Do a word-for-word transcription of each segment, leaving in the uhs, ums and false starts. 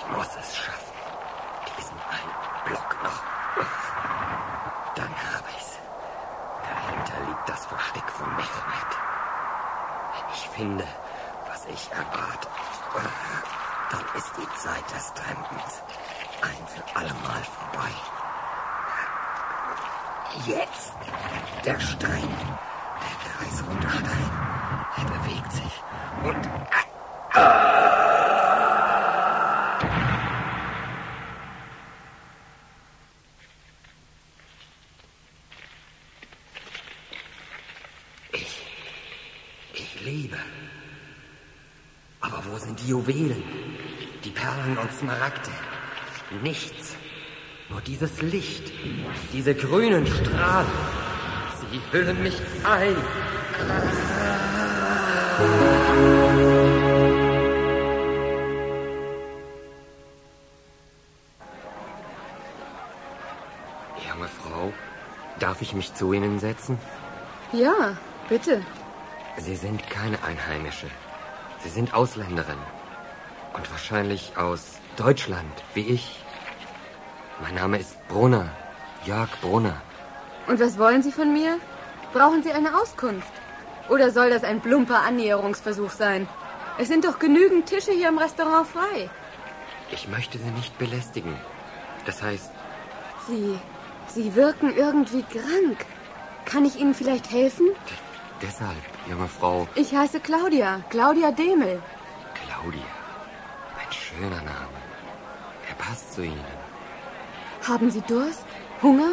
Ich muss es schaffen. Diesen einen Block noch. Dann habe ich's. Dahinter liegt das Versteck von Mehmet. Wenn ich finde, was ich erwarte, dann ist die Zeit des Trampens ein für allemal vorbei. Jetzt der Stein, der kreisrunde Stein, er bewegt sich und... Ich, ich lebe. Aber wo sind die Juwelen, die Perlen und Smaragde? Nichts. Nur dieses Licht, diese grünen Strahlen, sie hüllen mich ein. Junge Frau, darf ich mich zu Ihnen setzen? Ja, bitte. Sie sind keine Einheimische. Sie sind Ausländerin. Und wahrscheinlich aus Deutschland, wie ich. Mein Name ist Brunner, Jörg Brunner. Und was wollen Sie von mir? Brauchen Sie eine Auskunft? Oder soll das ein plumper Annäherungsversuch sein? Es sind doch genügend Tische hier im Restaurant frei. Ich möchte Sie nicht belästigen. Das heißt... Sie, Sie wirken irgendwie krank. Kann ich Ihnen vielleicht helfen? D- deshalb, junge Frau... Ich heiße Claudia, Claudia Demel. Claudia, ein schöner Name. Er passt zu Ihnen. Haben Sie Durst? Hunger?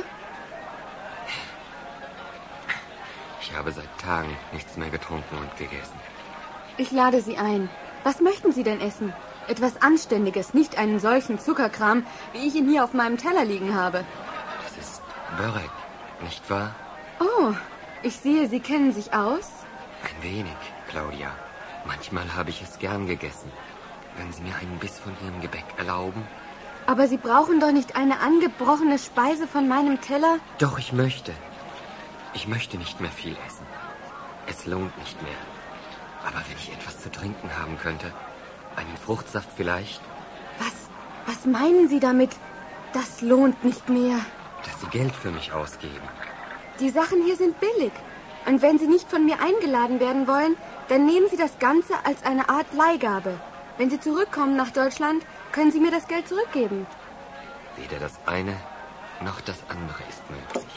Ich habe seit Tagen nichts mehr getrunken und gegessen. Ich lade Sie ein. Was möchten Sie denn essen? Etwas Anständiges, nicht einen solchen Zuckerkram, wie ich ihn hier auf meinem Teller liegen habe. Das ist Börek, nicht wahr? Oh, ich sehe, Sie kennen sich aus. Ein wenig, Claudia. Manchmal habe ich es gern gegessen. Wenn Sie mir einen Biss von Ihrem Gebäck erlauben... Aber Sie brauchen doch nicht eine angebrochene Speise von meinem Teller? Doch, ich möchte. Ich möchte nicht mehr viel essen. Es lohnt nicht mehr. Aber wenn ich etwas zu trinken haben könnte, einen Fruchtsaft vielleicht... Was, was meinen Sie damit? Das lohnt nicht mehr. Dass Sie Geld für mich ausgeben. Die Sachen hier sind billig. Und wenn Sie nicht von mir eingeladen werden wollen, dann nehmen Sie das Ganze als eine Art Leihgabe. Wenn Sie zurückkommen nach Deutschland, können Sie mir das Geld zurückgeben. Weder das eine noch das andere ist möglich.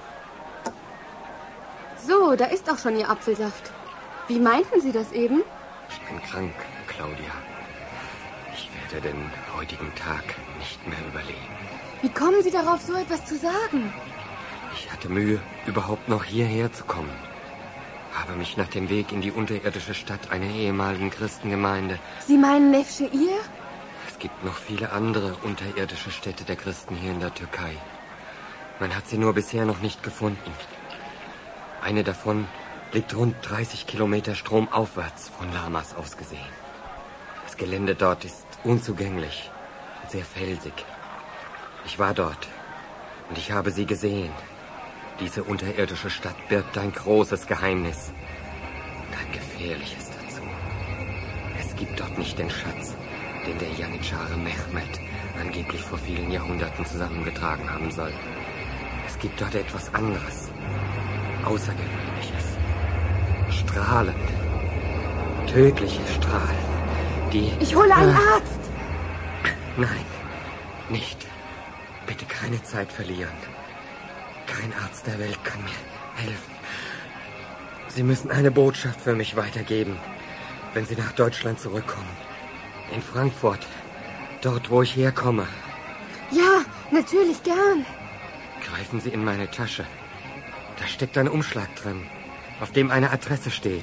So, da ist auch schon Ihr Apfelsaft. Wie meinten Sie das eben? Ich bin krank, Claudia. Ich werde den heutigen Tag nicht mehr überleben. Wie kommen Sie darauf, so etwas zu sagen? Ich hatte Mühe, überhaupt noch hierher zu kommen. Habe mich nach dem Weg in die unterirdische Stadt einer ehemaligen Christengemeinde... Sie meinen Nevşehir? Es gibt noch viele andere unterirdische Städte der Christen hier in der Türkei. Man hat sie nur bisher noch nicht gefunden. Eine davon liegt rund dreißig Kilometer stromaufwärts von Lamas aus gesehen. Das Gelände dort ist unzugänglich und sehr felsig. Ich war dort und ich habe sie gesehen. Diese unterirdische Stadt birgt ein großes Geheimnis und ein gefährliches dazu. Es gibt dort nicht den Schatz, den der Janitschare Mehmet angeblich vor vielen Jahrhunderten zusammengetragen haben soll. Es gibt dort etwas anderes, Außergewöhnliches, strahlend, tödliche Strahlen, die... Ich hole einen äh, Arzt! Nein, nicht. Bitte keine Zeit verlieren. Kein Arzt der Welt kann mir helfen. Sie müssen eine Botschaft für mich weitergeben, wenn Sie nach Deutschland zurückkommen. In Frankfurt, dort, wo ich herkomme. Ja, natürlich gern. Greifen Sie in meine Tasche. Da steckt ein Umschlag drin, auf dem eine Adresse steht.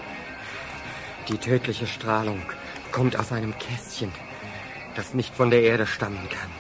Die tödliche Strahlung kommt aus einem Kästchen, das nicht von der Erde stammen kann.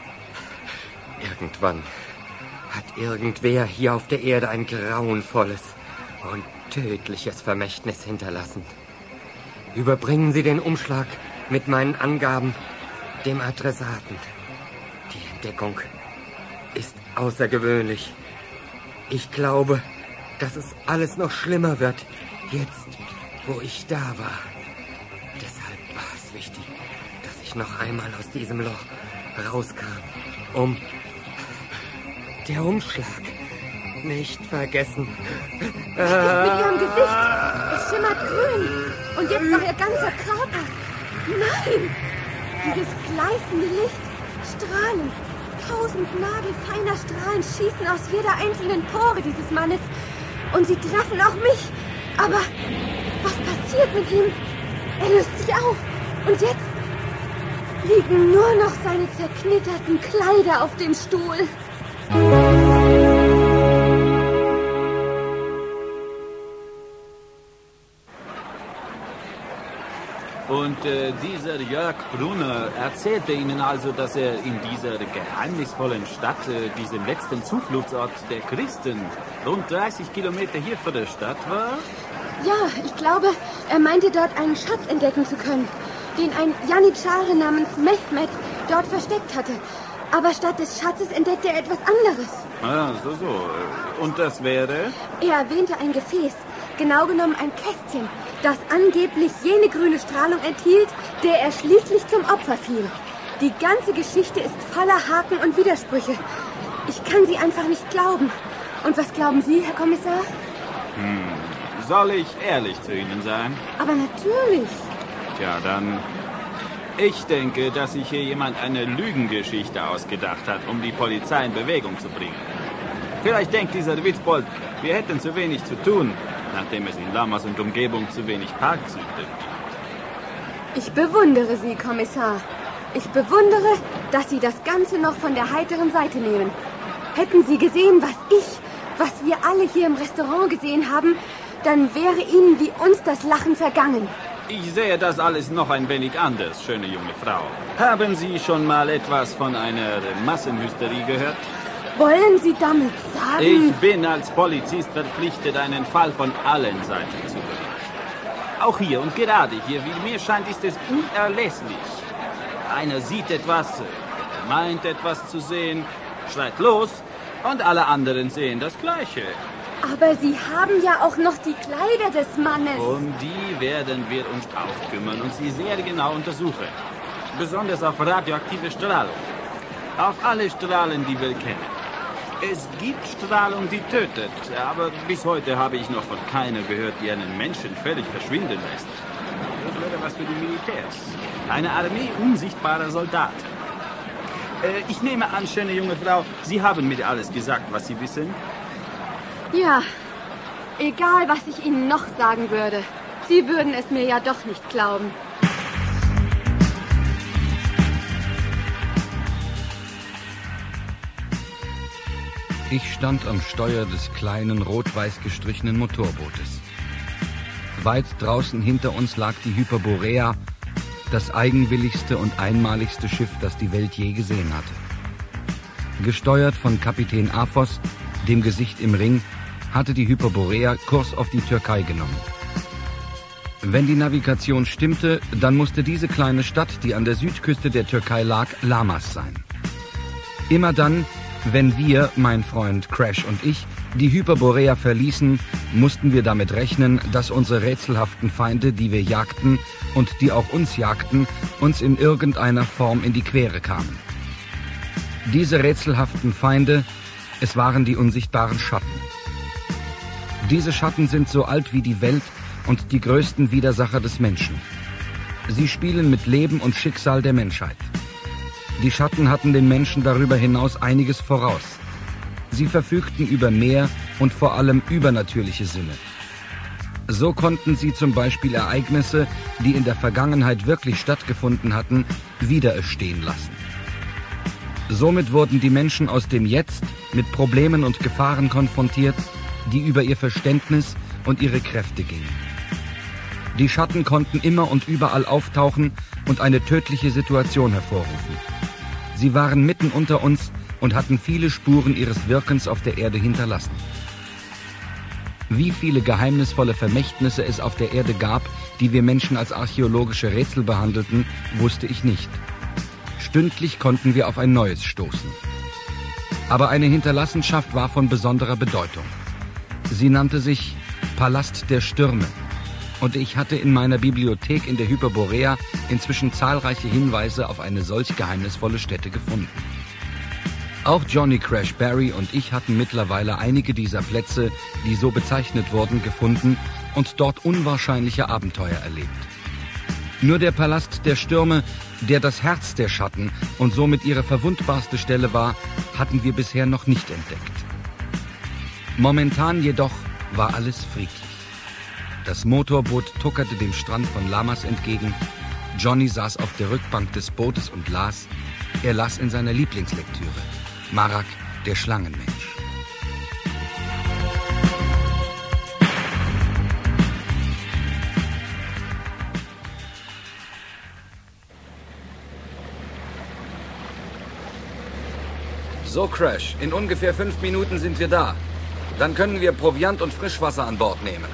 Irgendwann hat irgendwer hier auf der Erde ein grauenvolles und tödliches Vermächtnis hinterlassen. Überbringen Sie den Umschlag mit meinen Angaben dem Adressaten. Die Entdeckung ist außergewöhnlich. Ich glaube, dass es alles noch schlimmer wird, jetzt, wo ich da war. Deshalb war es wichtig, dass ich noch einmal aus diesem Loch rauskam. Um... Der Umschlag. Nicht vergessen. Was ist mit Ihrem Gesicht? Es schimmert grün. Und jetzt noch Ihr ganzer Körper. Nein! Dieses gleißende Licht. Strahlen. Tausend nagelfeiner Strahlen schießen aus jeder einzelnen Pore dieses Mannes. Und sie treffen auch mich. Aber was passiert mit ihm? Er löst sich auf. Und jetzt liegen nur noch seine zerknitterten Kleider auf dem Stuhl. Und äh, dieser Jörg Brunner erzählte Ihnen also, dass er in dieser geheimnisvollen Stadt, äh, diesem letzten Zufluchtsort der Christen, rund dreißig Kilometer hier vor der Stadt war? Ja, ich glaube, er meinte dort einen Schatz entdecken zu können, den ein Janitschare namens Mehmet dort versteckt hatte. Aber statt des Schatzes entdeckte er etwas anderes. Ah, so, so. Und das wäre? Er erwähnte ein Gefäß, genau genommen ein Kästchen, das angeblich jene grüne Strahlung enthielt, der er schließlich zum Opfer fiel. Die ganze Geschichte ist voller Haken und Widersprüche. Ich kann sie einfach nicht glauben. Und was glauben Sie, Herr Kommissar? Hm. Soll ich ehrlich zu Ihnen sein? Aber natürlich. Tja, dann... Ich denke, dass sich hier jemand eine Lügengeschichte ausgedacht hat, um die Polizei in Bewegung zu bringen. Vielleicht denkt dieser Witzbold, wir hätten zu wenig zu tun, nachdem es in Lamas und Umgebung zu wenig Parks gibt. Ich bewundere Sie, Kommissar. Ich bewundere, dass Sie das Ganze noch von der heiteren Seite nehmen. Hätten Sie gesehen, was ich, was wir alle hier im Restaurant gesehen haben, dann wäre Ihnen wie uns das Lachen vergangen. Ich sehe das alles noch ein wenig anders, schöne junge Frau. Haben Sie schon mal etwas von einer Massenhysterie gehört? Wollen Sie damit sagen... Ich bin als Polizist verpflichtet, einen Fall von allen Seiten zu berichten. Auch hier und gerade hier, wie mir scheint, ist es unerlässlich. Einer sieht etwas, meint etwas zu sehen, schreit los und alle anderen sehen das Gleiche. Aber Sie haben ja auch noch die Kleider des Mannes. Um die werden wir uns auch kümmern und sie sehr genau untersuchen. Besonders auf radioaktive Strahlung. Auf alle Strahlen, die wir kennen. Es gibt Strahlung, die tötet, aber bis heute habe ich noch von keiner gehört, die einen Menschen völlig verschwinden lässt. Das wäre was für die Militärs. Eine Armee unsichtbarer Soldaten. Äh, ich nehme an, schöne junge Frau, Sie haben mir alles gesagt, was Sie wissen. Ja, egal was ich Ihnen noch sagen würde. Sie würden es mir ja doch nicht glauben. Ich stand am Steuer des kleinen, rot-weiß gestrichenen Motorbootes. Weit draußen hinter uns lag die Hyperborea, das eigenwilligste und einmaligste Schiff, das die Welt je gesehen hatte. Gesteuert von Kapitän Afos, dem Gesicht im Ring, hatte die Hyperborea Kurs auf die Türkei genommen. Wenn die Navigation stimmte, dann musste diese kleine Stadt, die an der Südküste der Türkei lag, Lamas sein. Immer dann, wenn wir, mein Freund Crash und ich, die Hyperborea verließen, mussten wir damit rechnen, dass unsere rätselhaften Feinde, die wir jagten und die auch uns jagten, uns in irgendeiner Form in die Quere kamen. Diese rätselhaften Feinde, es waren die unsichtbaren Schatten. Diese Schatten sind so alt wie die Welt und die größten Widersacher des Menschen. Sie spielen mit Leben und Schicksal der Menschheit. Die Schatten hatten den Menschen darüber hinaus einiges voraus. Sie verfügten über mehr und vor allem übernatürliche Sinne. So konnten sie zum Beispiel Ereignisse, die in der Vergangenheit wirklich stattgefunden hatten, wieder erstehen lassen. Somit wurden die Menschen aus dem Jetzt mit Problemen und Gefahren konfrontiert, die über ihr Verständnis und ihre Kräfte gingen. Die Schatten konnten immer und überall auftauchen und eine tödliche Situation hervorrufen. Sie waren mitten unter uns und hatten viele Spuren ihres Wirkens auf der Erde hinterlassen. Wie viele geheimnisvolle Vermächtnisse es auf der Erde gab, die wir Menschen als archäologische Rätsel behandelten, wusste ich nicht. Stündlich konnten wir auf ein neues stoßen. Aber eine Hinterlassenschaft war von besonderer Bedeutung. Sie nannte sich Palast der Stürme. Und ich hatte in meiner Bibliothek in der Hyperborea inzwischen zahlreiche Hinweise auf eine solch geheimnisvolle Stätte gefunden. Auch Johnny Crash Barry und ich hatten mittlerweile einige dieser Plätze, die so bezeichnet wurden, gefunden und dort unwahrscheinliche Abenteuer erlebt. Nur der Palast der Stürme, der das Herz der Schatten und somit ihre verwundbarste Stelle war, hatten wir bisher noch nicht entdeckt. Momentan jedoch war alles friedlich. Das Motorboot tuckerte dem Strand von Lammas entgegen. Johnny saß auf der Rückbank des Bootes und las. Er las in seiner Lieblingslektüre. Marak, der Schlangenmensch. So, Crash, in ungefähr fünf Minuten sind wir da. Dann können wir Proviant und Frischwasser an Bord nehmen.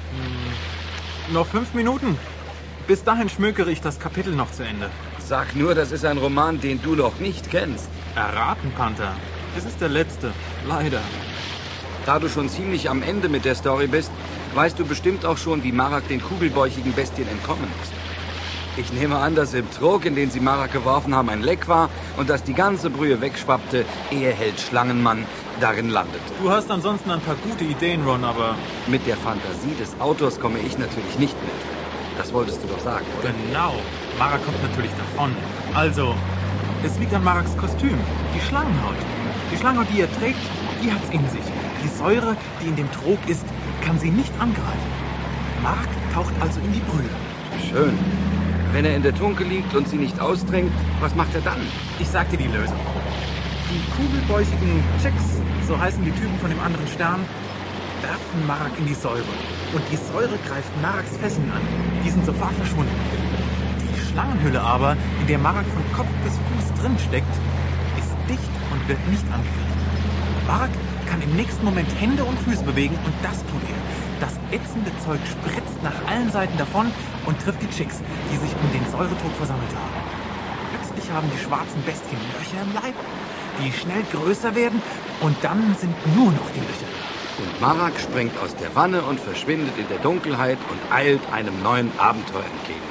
Hm, noch fünf Minuten? Bis dahin schmökere ich das Kapitel noch zu Ende. Sag nur, das ist ein Roman, den du noch nicht kennst. Erraten, Panther. Es ist der letzte. Leider. Da du schon ziemlich am Ende mit der Story bist, weißt du bestimmt auch schon, wie Marak den kugelbäuchigen Bestien entkommen ist. Ich nehme an, dass im Trog, in den sie Marak geworfen haben, ein Leck war und dass die ganze Brühe wegschwappte, ehe Held Schlangenmann darin landete. Du hast ansonsten ein paar gute Ideen, Ron, aber... Mit der Fantasie des Autors komme ich natürlich nicht mit. Das wolltest du doch sagen, oder? Genau. Marak kommt natürlich davon. Also, es liegt an Maraks Kostüm. Die Schlangenhaut. Die Schlangenhaut, die er trägt, die hat's in sich. Die Säure, die in dem Trog ist, kann sie nicht angreifen. Marak taucht also in die Brühe. Schön. Wenn er in der Tunke liegt und sie nicht ausdrängt, was macht er dann? Ich sag dir die Lösung. Die kugelbäuchigen Chicks, so heißen die Typen von dem anderen Stern, werfen Marak in die Säure. Und die Säure greift Maraks Fesseln an. Die sind sofort verschwunden. Die Schlangenhülle aber, in der Marak von Kopf bis Fuß drin steckt, ist dicht und wird nicht angegriffen. Marak kann im nächsten Moment Hände und Füße bewegen und das tut er. Das ätzende Zeug spritzt nach allen Seiten davon und trifft die Chicks, die sich um den Säuretod versammelt haben. Plötzlich haben die schwarzen Bestien Löcher im Leib, die schnell größer werden und dann sind nur noch die Löcher. Und Marak springt aus der Wanne und verschwindet in der Dunkelheit und eilt einem neuen Abenteuer entgegen.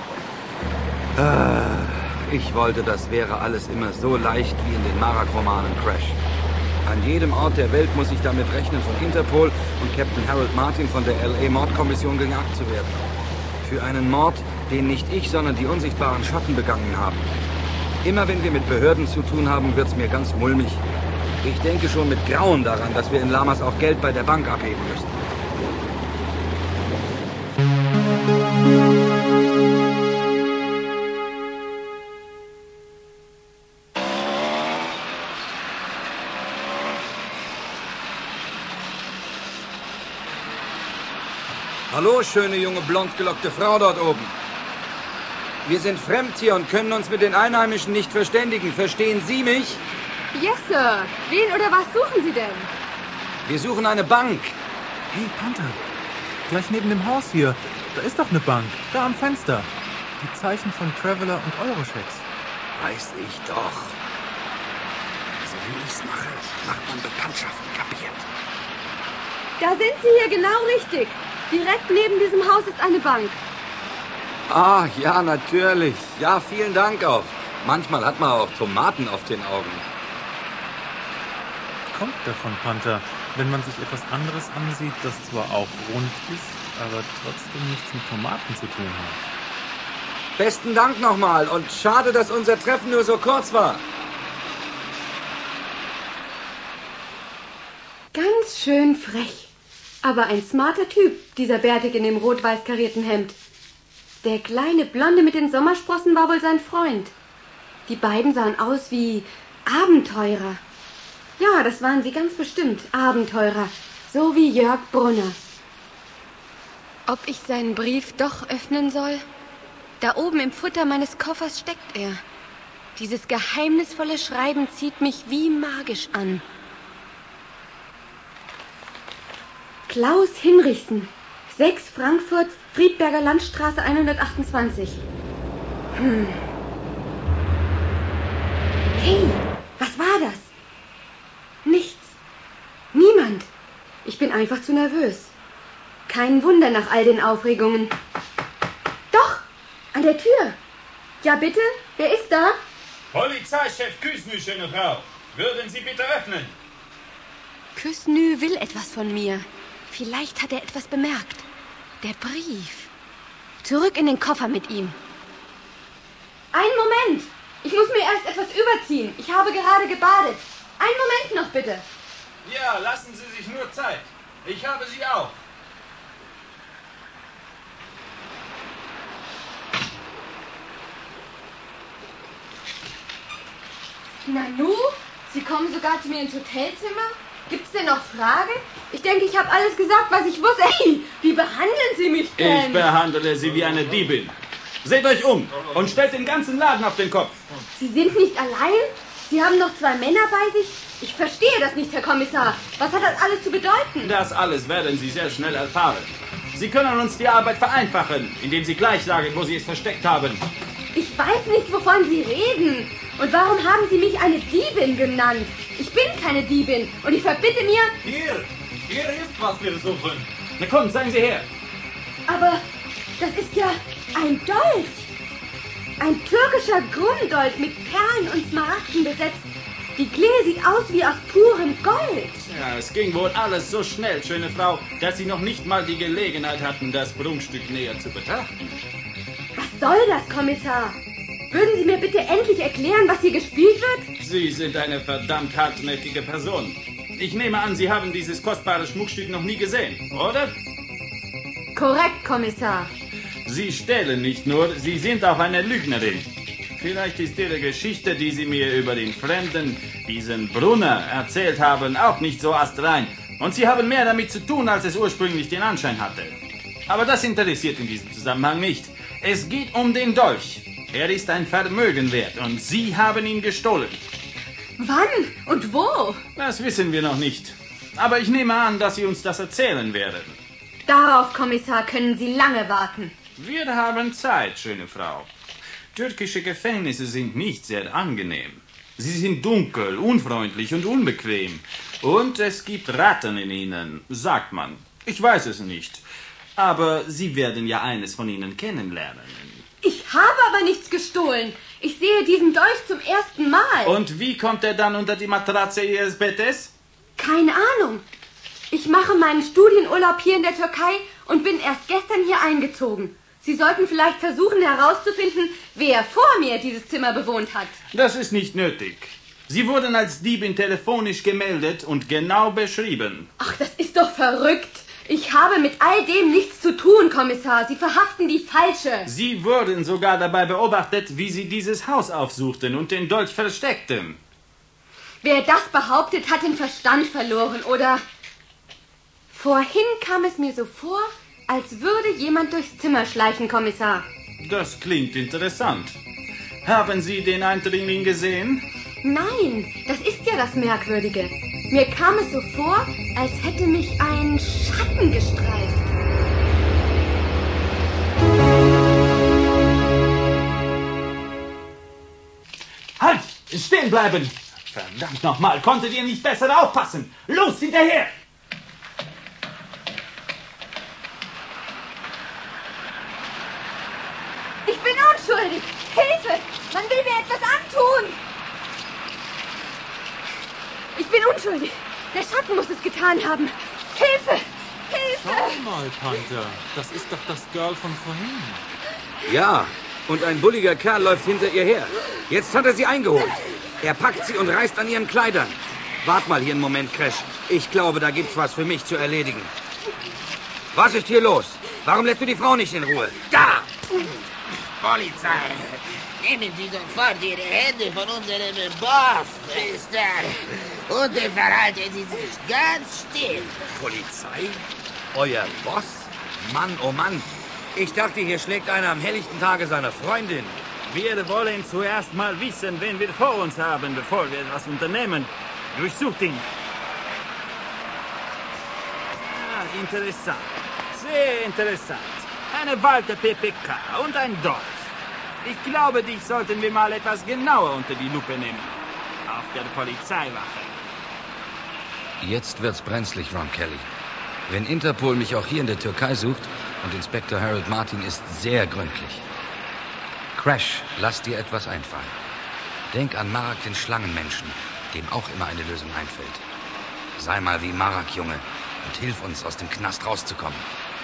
Ah, ich wollte, das wäre alles immer so leicht wie in den Marak-Romanen Crash. An jedem Ort der Welt muss ich damit rechnen, von Interpol und Captain Harold Martin von der L A-Mordkommission gejagt zu werden. Für einen Mord, den nicht ich, sondern die unsichtbaren Schatten begangen haben. Immer wenn wir mit Behörden zu tun haben, wird's mir ganz mulmig. Ich denke schon mit Grauen daran, dass wir in Lammas auch Geld bei der Bank abheben müssen. Hallo, schöne junge blond gelockte Frau dort oben. Wir sind fremd hier und können uns mit den Einheimischen nicht verständigen. Verstehen Sie mich? Yes, Sir. Wen oder was suchen Sie denn? Wir suchen eine Bank. Hey, Panther. Gleich neben dem Haus hier. Da ist doch eine Bank. Da am Fenster. Die Zeichen von Traveler und Eurochecks. Weiß ich doch. So wie ich's mache, macht man Bekanntschaften, kapiert? Da sind Sie hier genau richtig. Direkt neben diesem Haus ist eine Bank. Ah, ja, natürlich. Ja, vielen Dank auch. Manchmal hat man auch Tomaten auf den Augen. Kommt davon, Panther, wenn man sich etwas anderes ansieht, das zwar auch rund ist, aber trotzdem nichts mit Tomaten zu tun hat. Besten Dank nochmal und schade, dass unser Treffen nur so kurz war. Ganz schön frech. Aber ein smarter Typ, dieser Bärtige in dem rot-weiß karierten Hemd. Der kleine Blonde mit den Sommersprossen war wohl sein Freund. Die beiden sahen aus wie Abenteurer. Ja, das waren sie ganz bestimmt, Abenteurer. So wie Jörg Brunner. Ob ich seinen Brief doch öffnen soll? Da oben im Futter meines Koffers steckt er. Dieses geheimnisvolle Schreiben zieht mich wie magisch an. Klaus Hinrichsen, sechs Frankfurt, Friedberger Landstraße hundertachtundzwanzig. Hm. Hey, was war das? Nichts. Niemand. Ich bin einfach zu nervös. Kein Wunder nach all den Aufregungen. An der Tür. Ja, bitte? Wer ist da? Polizeichef Küsnü, schöne Frau. Würden Sie bitte öffnen? Küsnü will etwas von mir. Vielleicht hat er etwas bemerkt. Der Brief. Zurück in den Koffer mit ihm. Einen Moment. Ich muss mir erst etwas überziehen. Ich habe gerade gebadet. Einen Moment noch, bitte. Ja, lassen Sie sich nur Zeit. Ich habe sie auch. Nanu, Sie kommen sogar zu mir ins Hotelzimmer? Gibt's denn noch Fragen? Ich denke, ich habe alles gesagt, was ich wusste. Hey, wie behandeln Sie mich denn? Ich behandle Sie wie eine Diebin. Seht euch um und stellt den ganzen Laden auf den Kopf. Sie sind nicht allein? Sie haben noch zwei Männer bei sich? Ich verstehe das nicht, Herr Kommissar. Was hat das alles zu bedeuten? Das alles werden Sie sehr schnell erfahren. Sie können uns die Arbeit vereinfachen, indem Sie gleich sagen, wo Sie es versteckt haben. Ich weiß nicht, wovon Sie reden. Und warum haben Sie mich eine Diebin genannt? Ich bin keine Diebin und ich verbitte mir... Hier, hier ist, was wir suchen. Na komm, zeigen Sie her. Aber das ist ja ein Dolch. Ein türkischer Grunddolch mit Perlen und Smaragden besetzt. Die Klinge sieht aus wie aus purem Gold. Ja, es ging wohl alles so schnell, schöne Frau, dass Sie noch nicht mal die Gelegenheit hatten, das Prunkstück näher zu betrachten. Was soll das, Kommissar? Würden Sie mir bitte endlich erklären, was hier gespielt wird? Sie sind eine verdammt hartnäckige Person. Ich nehme an, Sie haben dieses kostbare Schmuckstück noch nie gesehen, oder? Korrekt, Kommissar. Sie stehlen nicht nur, Sie sind auch eine Lügnerin. Vielleicht ist Ihre Geschichte, die Sie mir über den Fremden, diesen Brunner, erzählt haben, auch nicht so astrein. Und Sie haben mehr damit zu tun, als es ursprünglich den Anschein hatte. Aber das interessiert in diesem Zusammenhang nicht. Es geht um den Dolch. Er ist ein Vermögen wert und Sie haben ihn gestohlen. Wann und wo? Das wissen wir noch nicht. Aber ich nehme an, dass Sie uns das erzählen werden. Darauf, Kommissar, können Sie lange warten. Wir haben Zeit, schöne Frau. Türkische Gefängnisse sind nicht sehr angenehm. Sie sind dunkel, unfreundlich und unbequem. Und es gibt Ratten in ihnen, sagt man. Ich weiß es nicht. Aber Sie werden ja eines von ihnen kennenlernen. Ich habe aber nichts gestohlen. Ich sehe diesen Dolch zum ersten Mal. Und wie kommt er dann unter die Matratze Ihres Bettes? Keine Ahnung. Ich mache meinen Studienurlaub hier in der Türkei und bin erst gestern hier eingezogen. Sie sollten vielleicht versuchen herauszufinden, wer vor mir dieses Zimmer bewohnt hat. Das ist nicht nötig. Sie wurden als Diebin telefonisch gemeldet und genau beschrieben. Ach, das ist doch verrückt. Ich habe mit all dem nichts zu tun, Kommissar. Sie verhaften die Falsche. Sie wurden sogar dabei beobachtet, wie Sie dieses Haus aufsuchten und den Dolch versteckten. Wer das behauptet, hat den Verstand verloren, oder? Vorhin kam es mir so vor, als würde jemand durchs Zimmer schleichen, Kommissar. Das klingt interessant. Haben Sie den Eindringling gesehen? Nein, das ist ja das Merkwürdige. Mir kam es so vor, als hätte mich ein Schatten gestreift. Halt! Stehen bleiben! Verdammt nochmal, konntet ihr nicht besser aufpassen? Los, hinterher! Ich bin unschuldig! Hilfe! Man will mir etwas antun! Ich bin unschuldig! Der Schatten muss es getan haben! Hilfe! Hilfe! Schau mal, Panther. Das ist doch das Girl von vorhin. Ja, und ein bulliger Kerl läuft hinter ihr her. Jetzt hat er sie eingeholt. Er packt sie und reißt an ihren Kleidern. Wart mal hier einen Moment, Crash. Ich glaube, da gibt's was für mich zu erledigen. Was ist hier los? Warum lässt du die Frau nicht in Ruhe? Da! Polizei! Nehmen Sie sofort Ihre Hände von unserem Boss, Mister. Und verhalten Sie sich ganz still. Polizei? Euer Boss? Mann, oh Mann. Ich dachte, hier schlägt einer am helllichten Tage seine Freundin. Wir wollen zuerst mal wissen, wen wir vor uns haben, bevor wir etwas unternehmen. Durchsucht ihn. Ah, interessant. Sehr interessant. Eine Walter P P K und ein Dolch. Ich glaube, dich sollten wir mal etwas genauer unter die Lupe nehmen. Auf der Polizeiwache. Jetzt wird's brenzlig, Ron Kelly. Wenn Interpol mich auch hier in der Türkei sucht, und Inspektor Harold Martin ist sehr gründlich. Crash, lass dir etwas einfallen. Denk an Marak, den Schlangenmenschen, dem auch immer eine Lösung einfällt. Sei mal wie Marak, Junge, und hilf uns, aus dem Knast rauszukommen.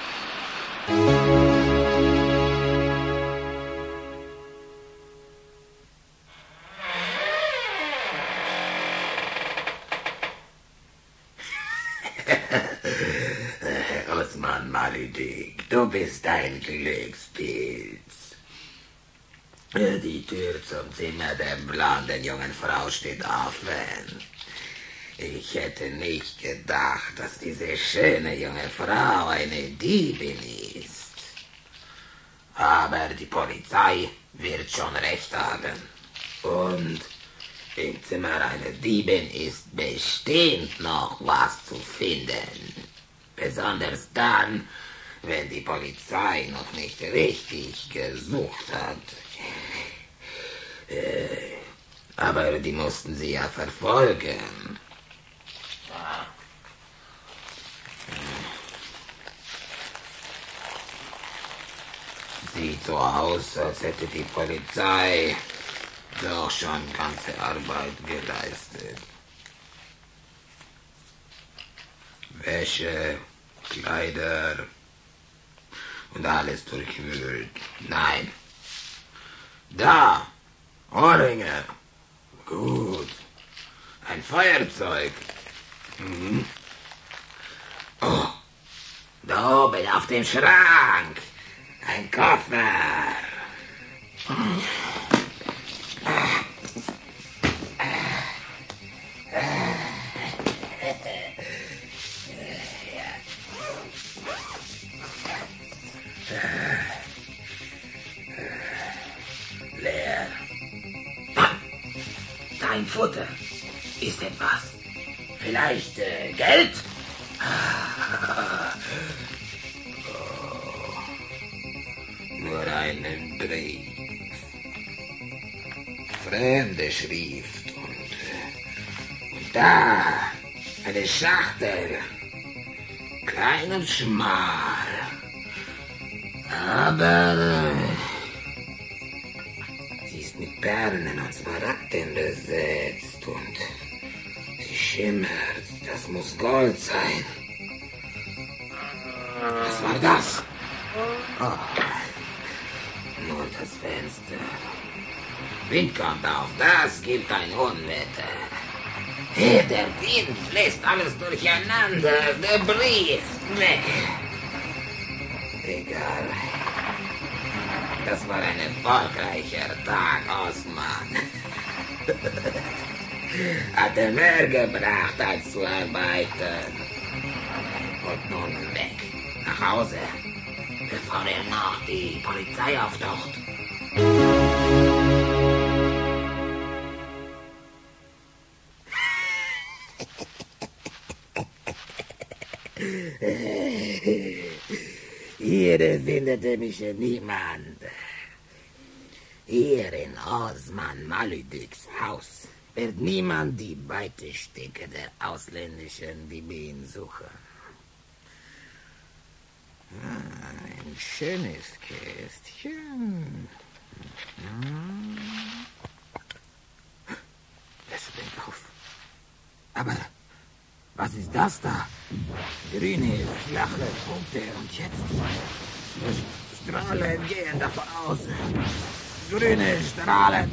Osman Malidik, du bist ein Glückspilz. Die Tür zum Zimmer der blonden jungen Frau steht offen. Ich hätte nicht gedacht, dass diese schöne junge Frau eine Diebin ist. Aber die Polizei wird schon recht haben. Und im Zimmer einer Diebin ist bestimmt noch was zu finden. Besonders dann, wenn die Polizei noch nicht richtig gesucht hat. Äh, aber die mussten sie ja verfolgen. Sieht so aus, als hätte die Polizei doch schon ganze Arbeit geleistet. Wäsche, Kleider und alles durchwühlt. Nein. Da! Ohrringe. Gut. Ein Feuerzeug. Mhm. Oh. Da oben auf dem Schrank. Ein Koffer. Leer. Da. Dein Futter. Ist etwas. Vielleicht äh, Geld? Oh. Nur einen Brief. Fremde Schrift und, und da eine Schachtel. Klein und schmal. Aber sie ist mit Perlen und Smaragden besetzt und sie schimmert. Das muss Gold sein. Was war das? Oh. Nur das Fenster. Wind kommt auf, das gibt ein Unwetter. Der Wind lässt alles durcheinander. Der Brief weg. Egal. Das war ein erfolgreicher Tag, Osman. Hat er mehr gebracht, als zu arbeiten. Und nun weg. Nach Hause. Bevor er noch die Polizei auftaucht. Hier findet mich niemand. Hier in Osman Malidiks Haus wird niemand die Beutestücke der ausländischen Diebin suchen. Ein schönes Kästchen. Es blinkt auf. Aber was ist das da? Grüne, flache Punkte und jetzt Strahlen gehen davon aus. Grüne Strahlen.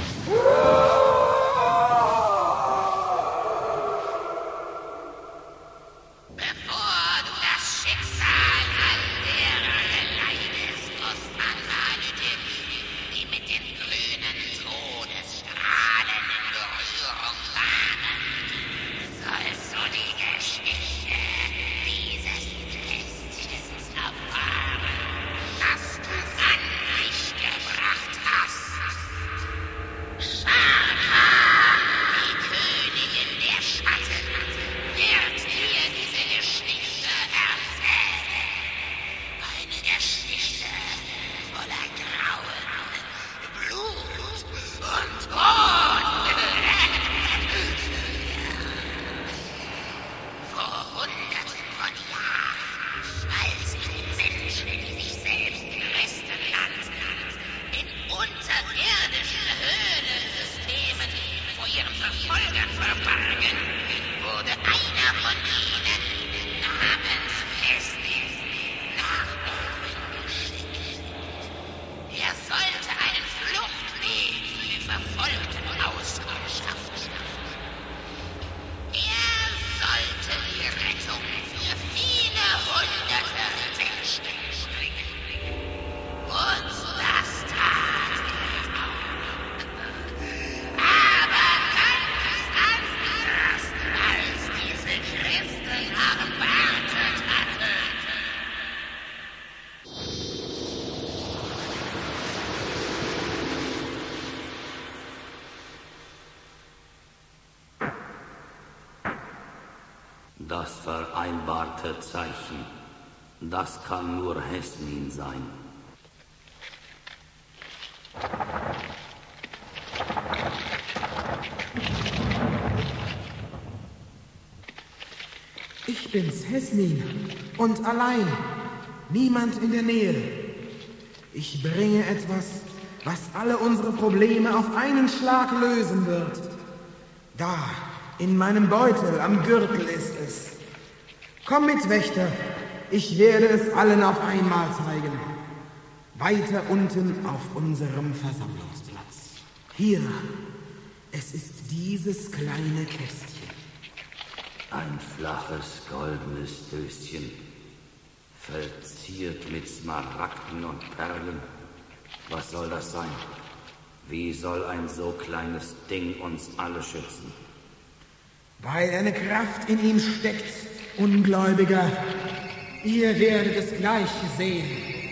Bevor du das Schicksal an der leidest, Osman Malidik, die mit den grünen Todesstrahlen in Berührung waren, sollst du die Geschichte dieses Kästchens erfahren, das du an mich gebracht hast. Schade! Das vereinbarte Zeichen. Das kann nur Hesmin sein. Ich bin's, Hesmin. Und allein. Niemand in der Nähe. Ich bringe etwas, was alle unsere Probleme auf einen Schlag lösen wird. Da, in meinem Beutel am Gürtel ist es. Komm mit, Wächter. Ich werde es allen auf einmal zeigen. Weiter unten auf unserem Versammlungsplatz. Hier, es ist dieses kleine Kästchen. Ein flaches, goldenes Döschen, verziert mit Smaragden und Perlen. Was soll das sein? Wie soll ein so kleines Ding uns alle schützen? Weil eine Kraft in ihm steckt, Ungläubiger. Ihr werdet es gleich sehen.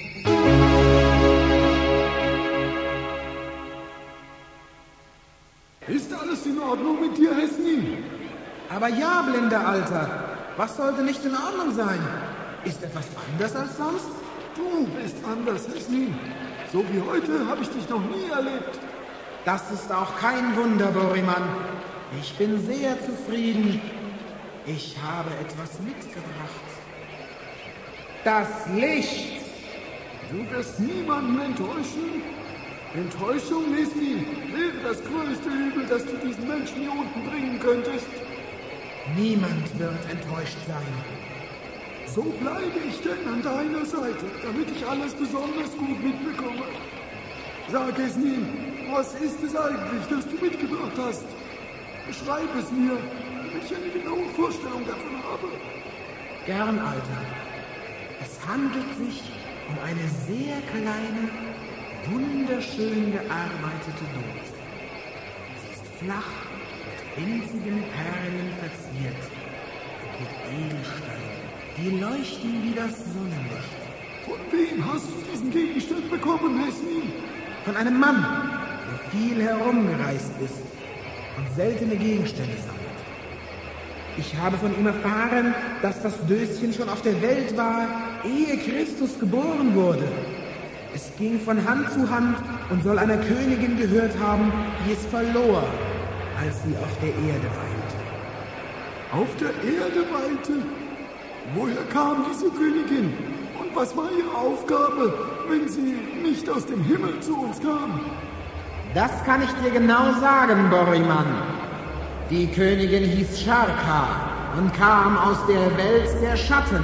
Ist alles in Ordnung mit dir, Hesmin? Aber ja, blinder Alter. Was sollte nicht in Ordnung sein? Ist etwas anders als sonst? Du bist anders, Hesmin. So wie heute habe ich dich noch nie erlebt. Das ist auch kein Wunder, Boriman. Ich bin sehr zufrieden. Ich habe etwas mitgebracht. Das Licht. Du wirst niemanden enttäuschen. Enttäuschung, Hesmin, wäre das größte Übel, das du diesen Menschen hier unten bringen könntest. Niemand wird enttäuscht sein. So bleibe ich denn an deiner Seite, damit ich alles besonders gut mitbekomme. Sag es mir, was ist es eigentlich, das du mitgebracht hast? Beschreib es mir, damit ich eine genaue Vorstellung davon habe. Gern, Alter. Es handelt sich um eine sehr kleine, wunderschön gearbeitete Dose. Sie ist flach, mit winzigen Perlen verziert und mit Edelsteinen, die leuchten wie das Sonnenlicht. Von wem hast du diesen Gegenstand bekommen, Hesmin? Von einem Mann, der viel herumgereist ist und seltene Gegenstände sammelt. Ich habe von ihm erfahren, dass das Döschen schon auf der Welt war, ehe Christus geboren wurde. Es ging von Hand zu Hand und soll einer Königin gehört haben, die es verlor, als sie auf der Erde weilte. Auf der Erde weilte? Woher kam diese Königin? Und was war ihre Aufgabe, wenn sie nicht aus dem Himmel zu uns kam? Das kann ich dir genau sagen, Boriman. Die Königin hieß Sharka und kam aus der Welt der Schatten.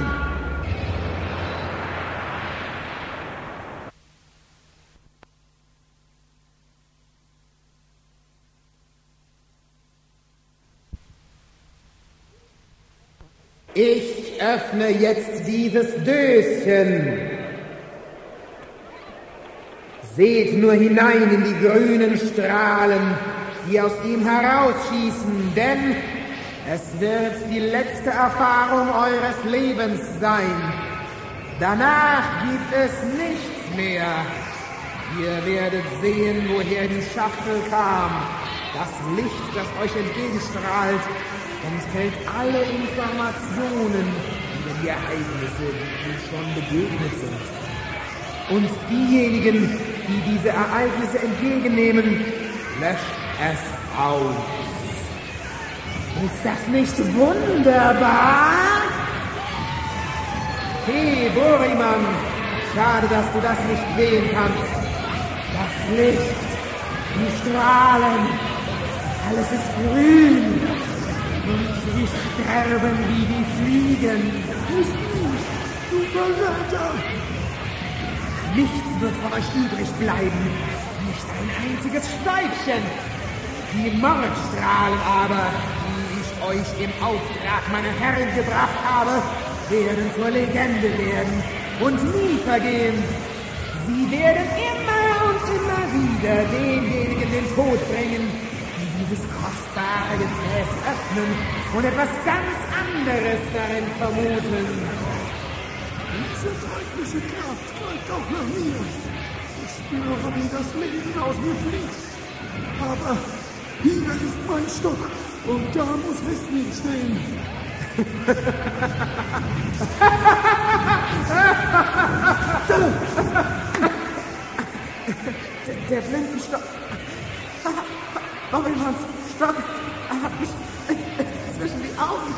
Ich öffne jetzt dieses Döschen. Seht nur hinein in die grünen Strahlen, die aus ihm herausschießen, denn es wird die letzte Erfahrung eures Lebens sein. Danach gibt es nichts mehr. Ihr werdet sehen, woher die Schachtel kam. Das Licht, das euch entgegenstrahlt, enthält alle Informationen über die Ereignisse, die uns schon begegnet sind. Und diejenigen, die diese Ereignisse entgegennehmen, löscht es aus. Ist das nicht wunderbar? Hey, Boriman, schade, dass du das nicht sehen kannst. Das Licht, die Strahlen, alles ist grün. Und sie sterben wie die Fliegen. Du Verräter! Nichts wird von euch übrig bleiben. Nicht ein einziges Stäubchen. Die Mordstrahlen aber, die ich euch im Auftrag meiner Herrin gebracht habe, werden zur Legende werden und nie vergehen. Sie werden immer und immer wieder denjenigen den Tod bringen, die dieses kostbare Gefäß öffnen und etwas ganz anderes darin vermuten. Diese teuflische Kraft greift auch nach mir. Ich spüre, wie das Leben aus mir fließt. Aber hier ist mein Stock und da muss Hesmin stehen. Der, der Blindenstock. Doppelmanns Stock hat mich zwischen die Augen.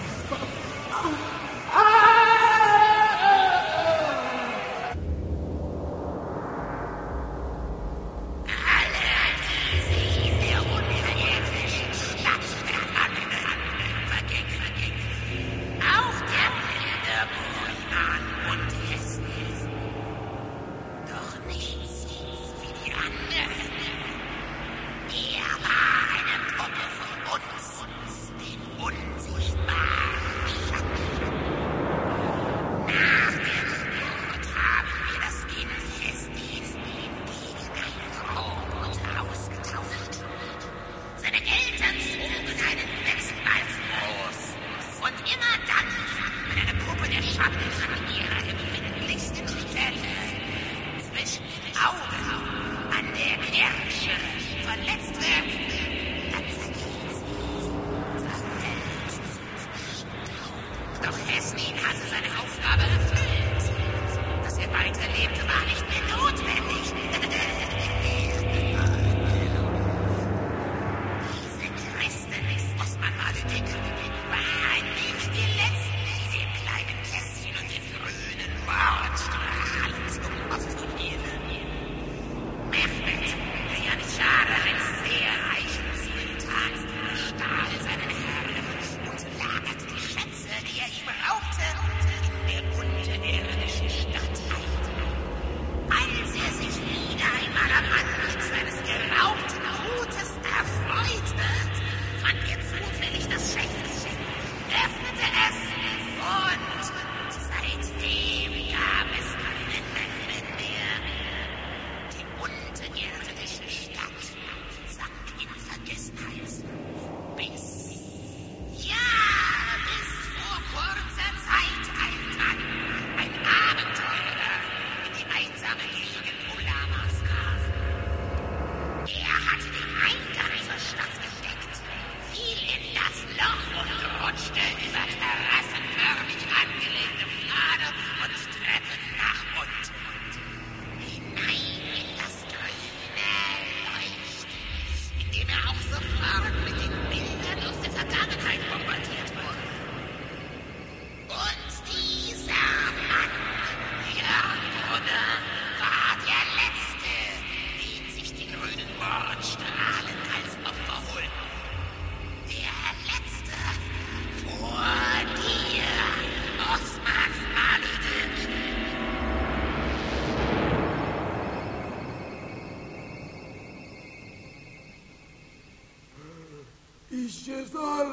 Ich soll...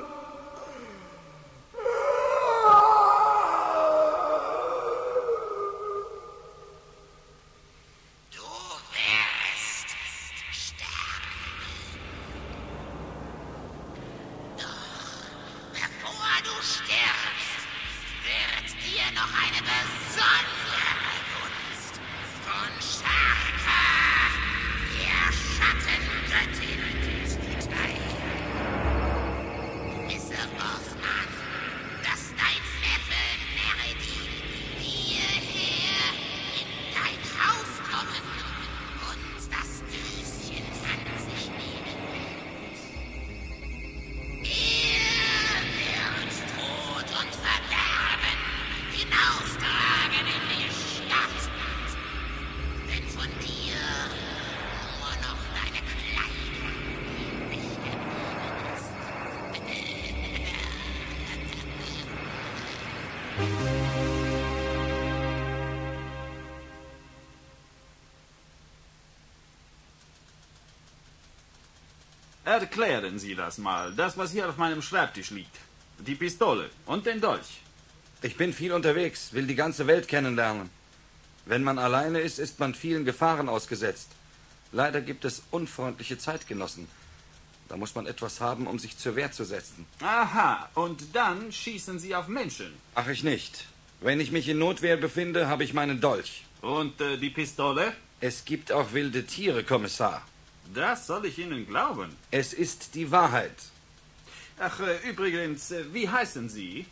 Erklären Sie das mal, das, was hier auf meinem Schreibtisch liegt. Die Pistole und den Dolch. Ich bin viel unterwegs, will die ganze Welt kennenlernen. Wenn man alleine ist, ist man vielen Gefahren ausgesetzt. Leider gibt es unfreundliche Zeitgenossen. Da muss man etwas haben, um sich zur Wehr zu setzen. Aha, und dann schießen Sie auf Menschen. Ach, ich nicht. Wenn ich mich in Notwehr befinde, habe ich meinen Dolch. Und äh, die Pistole? Es gibt auch wilde Tiere, Kommissar. Das soll ich Ihnen glauben. Es ist die Wahrheit. Ach, äh, übrigens, äh, wie heißen Sie?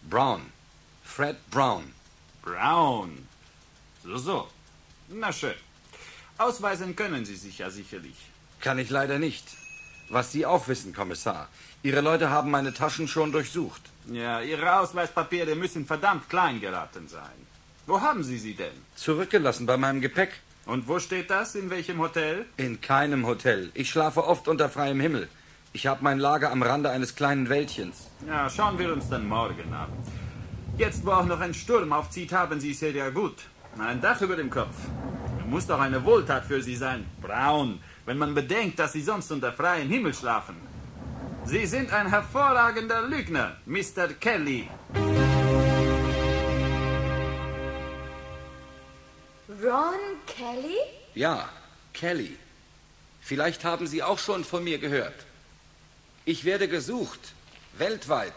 Brown. Fred Brown. Brown. So, so. Na schön. Ausweisen können Sie sich ja sicherlich. Kann ich leider nicht. Was Sie auch wissen, Kommissar. Ihre Leute haben meine Taschen schon durchsucht. Ja, Ihre Ausweispapiere müssen verdammt klein geraten sein. Wo haben Sie sie denn? Zurückgelassen bei meinem Gepäck. Und wo steht das? In welchem Hotel? In keinem Hotel. Ich schlafe oft unter freiem Himmel. Ich habe mein Lager am Rande eines kleinen Wäldchens. Ja, schauen wir uns dann morgen an. Jetzt, wo auch noch ein Sturm aufzieht, haben Sie es ja sehr gut. Ein Dach über dem Kopf. Muss doch eine Wohltat für Sie sein, Brown, wenn man bedenkt, dass Sie sonst unter freiem Himmel schlafen. Sie sind ein hervorragender Lügner, Mister Kelly. Ron Kelly? Ja, Kelly. Vielleicht haben Sie auch schon von mir gehört. Ich werde gesucht, weltweit.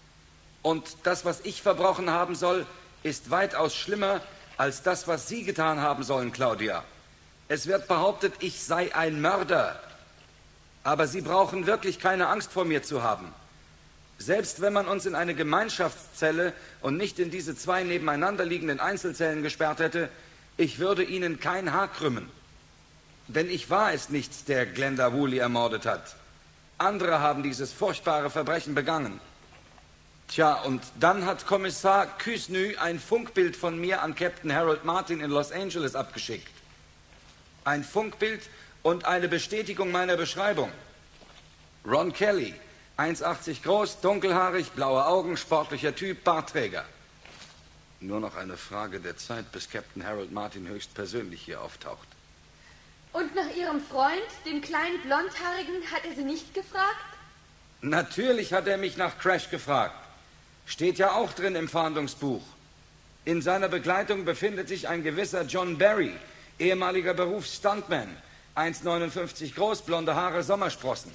Und das, was ich verbrochen haben soll, ist weitaus schlimmer als das, was Sie getan haben sollen, Claudia. Es wird behauptet, ich sei ein Mörder. Aber Sie brauchen wirklich keine Angst vor mir zu haben. Selbst wenn man uns in eine Gemeinschaftszelle und nicht in diese zwei nebeneinander liegenden Einzelzellen gesperrt hätte, ich würde Ihnen kein Haar krümmen. Denn ich war es nicht, der Glenda Woolley ermordet hat. Andere haben dieses furchtbare Verbrechen begangen. Tja, und dann hat Kommissar Küsnü ein Funkbild von mir an Captain Harold Martin in Los Angeles abgeschickt. Ein Funkbild und eine Bestätigung meiner Beschreibung. Ron Kelly, eins Komma achtzig groß, dunkelhaarig, blaue Augen, sportlicher Typ, Bartträger. Nur noch eine Frage der Zeit, bis Captain Harold Martin höchstpersönlich hier auftaucht. Und nach Ihrem Freund, dem kleinen Blondhaarigen, hat er Sie nicht gefragt? Natürlich hat er mich nach Crash gefragt. Steht ja auch drin im Fahndungsbuch. In seiner Begleitung befindet sich ein gewisser John Barry, ehemaliger Berufsstuntman, eins Komma neunundfünfzig groß, blonde Haare, Sommersprossen.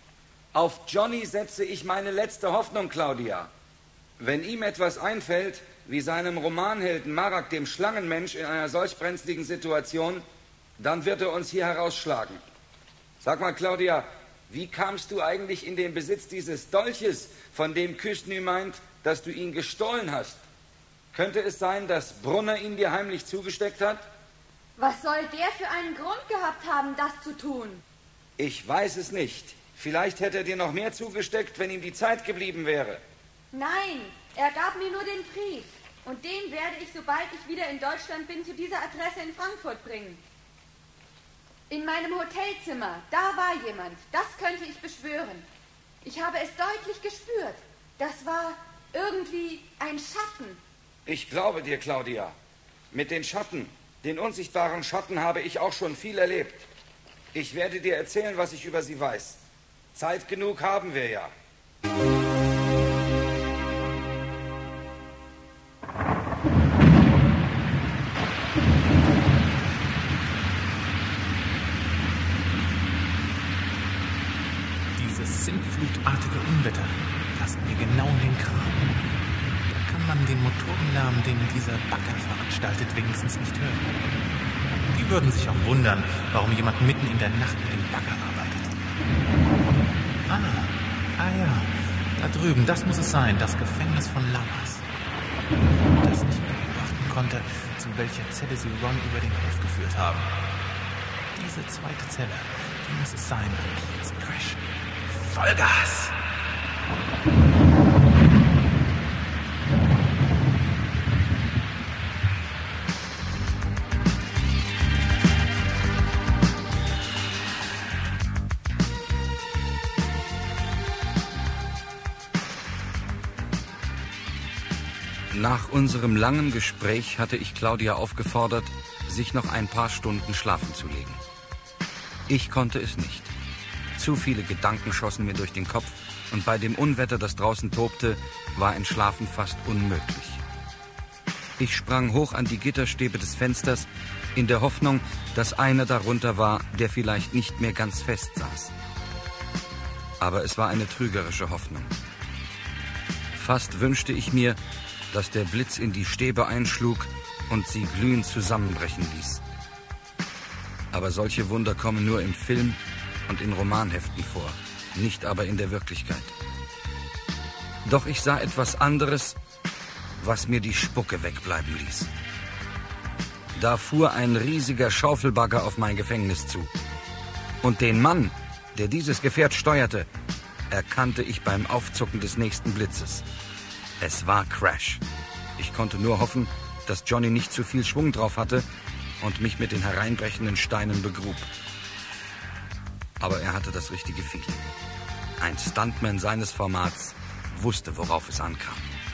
Auf Johnny setze ich meine letzte Hoffnung, Claudia. Wenn ihm etwas einfällt, wie seinem Romanhelden Marak, dem Schlangenmensch, in einer solch brenzligen Situation, dann wird er uns hier herausschlagen. Sag mal, Claudia, wie kamst du eigentlich in den Besitz dieses Dolches, von dem Küsnü meint, dass du ihn gestohlen hast? Könnte es sein, dass Brunner ihn dir heimlich zugesteckt hat? Was soll der für einen Grund gehabt haben, das zu tun? Ich weiß es nicht. Vielleicht hätte er dir noch mehr zugesteckt, wenn ihm die Zeit geblieben wäre. Nein, er gab mir nur den Brief. Und den werde ich, sobald ich wieder in Deutschland bin, zu dieser Adresse in Frankfurt bringen. In meinem Hotelzimmer, da war jemand. Das könnte ich beschwören. Ich habe es deutlich gespürt. Das war irgendwie ein Schatten. Ich glaube dir, Claudia. Mit den Schatten, den unsichtbaren Schatten, habe ich auch schon viel erlebt. Ich werde dir erzählen, was ich über sie weiß. Zeit genug haben wir ja. Dieses sintflutartige Unwetter passt mir genau in den Kram. Da kann man den Motorenlärm, den dieser Bagger veranstaltet, wenigstens nicht hören. Die würden sich auch wundern, warum jemand mitten in der Nacht mit dem Bagger arbeitet. Ah, ah ja, da drüben, das muss es sein, das Gefängnis von Lamas. Das nicht beobachten konnte, zu welcher Zelle sie Ron über den Hof geführt haben. Diese zweite Zelle, die muss es sein. Jetzt Crash. Vollgas! Nach unserem langen Gespräch hatte ich Claudia aufgefordert, sich noch ein paar Stunden schlafen zu legen. Ich konnte es nicht. Zu viele Gedanken schossen mir durch den Kopf und bei dem Unwetter, das draußen tobte, war ein Schlafen fast unmöglich. Ich sprang hoch an die Gitterstäbe des Fensters, in der Hoffnung, dass einer darunter war, der vielleicht nicht mehr ganz fest saß. Aber es war eine trügerische Hoffnung. Fast wünschte ich mir, dass der Blitz in die Stäbe einschlug und sie glühend zusammenbrechen ließ. Aber solche Wunder kommen nur im Film und in Romanheften vor, nicht aber in der Wirklichkeit. Doch ich sah etwas anderes was mir die Spucke wegbleiben ließ. Da fuhr ein riesiger Schaufelbagger auf mein Gefängnis zu. Und den Mann, der dieses Gefährt steuerte, erkannte ich beim Aufzucken des nächsten Blitzes. Es war Crash. Ich konnte nur hoffen, dass Johnny nicht zu viel Schwung drauf hatte und mich mit den hereinbrechenden Steinen begrub. Aber er hatte das richtige Feeling. Ein Stuntman seines Formats wusste, worauf es ankam.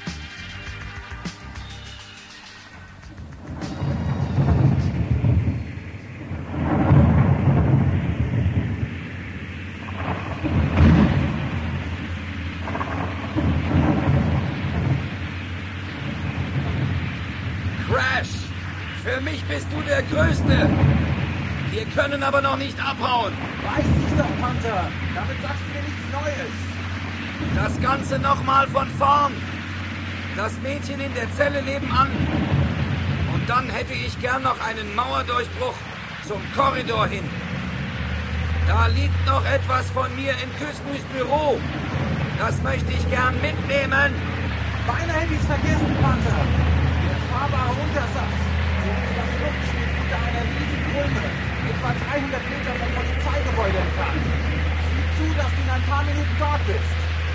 Für mich bist du der Größte. Wir können aber noch nicht abhauen. Weiß ich doch, Panther. Damit sagst du mir nichts Neues. Das Ganze nochmal von vorn. Das Mädchen in der Zelle nebenan. Und dann hätte ich gern noch einen Mauerdurchbruch zum Korridor hin. Da liegt noch etwas von mir in Küsnys Büro. Das möchte ich gern mitnehmen. Beinahe hätte ich's vergessen, Panther. Der fahrbare Untersatz. Das Flucht steht unter einer riesigen Brücke, etwa dreihundert Meter vom Polizeigebäude entfernt. Sieh zu, dass du in ein paar Minuten dort bist.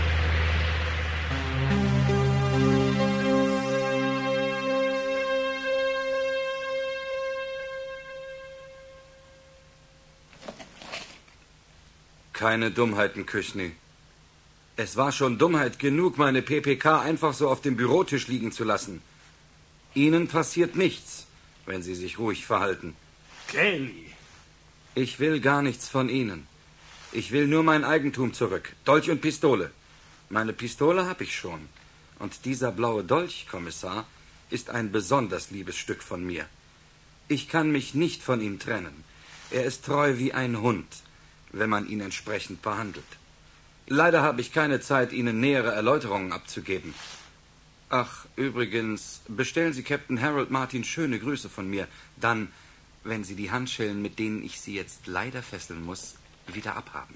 Keine Dummheiten, Küchny. Es war schon Dummheit genug, meine P P K einfach so auf dem Bürotisch liegen zu lassen. Ihnen passiert nichts, wenn Sie sich ruhig verhalten. Kelly! Ich will gar nichts von Ihnen. Ich will nur mein Eigentum zurück. Dolch und Pistole. Meine Pistole habe ich schon. Und dieser blaue Dolch, Kommissar, ist ein besonders liebes Stück von mir. Ich kann mich nicht von ihm trennen. Er ist treu wie ein Hund, wenn man ihn entsprechend behandelt. Leider habe ich keine Zeit, Ihnen nähere Erläuterungen abzugeben. Ach, übrigens, bestellen Sie Captain Harold Martin schöne Grüße von mir. Dann, wenn Sie die Handschellen, mit denen ich Sie jetzt leider fesseln muss, wieder abhaben.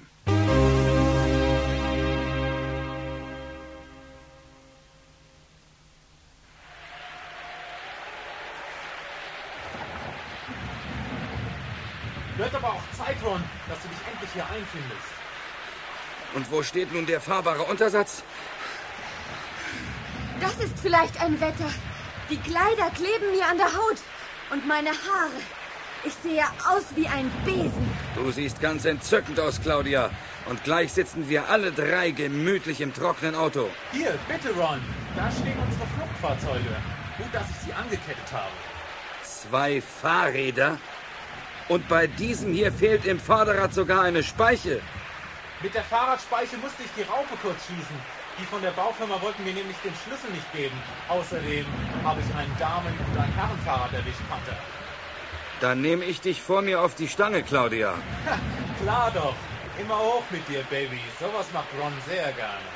Wird aber auch Zeit, Ron, dass du dich endlich hier einfindest. Und wo steht nun der fahrbare Untersatz? Das ist vielleicht ein Wetter. Die Kleider kleben mir an der Haut. Und meine Haare. Ich sehe aus wie ein Besen. Du siehst ganz entzückend aus, Claudia. Und gleich sitzen wir alle drei gemütlich im trockenen Auto. Hier, bitte, Ron. Da stehen unsere Fluchtfahrzeuge. Gut, dass ich sie angekettet habe. Zwei Fahrräder? Und bei diesem hier fehlt im Vorderrad sogar eine Speiche. Mit der Fahrradspeiche musste ich die Raupe kurz schießen. Die von der Baufirma wollten mir nämlich den Schlüssel nicht geben. Außerdem habe ich einen Damen- und ein Herrenfahrrad erwischt, Panther. Dann nehme ich dich vor mir auf die Stange, Claudia. Ha, klar doch. Immer hoch mit dir, Baby. Sowas macht Ron sehr gerne.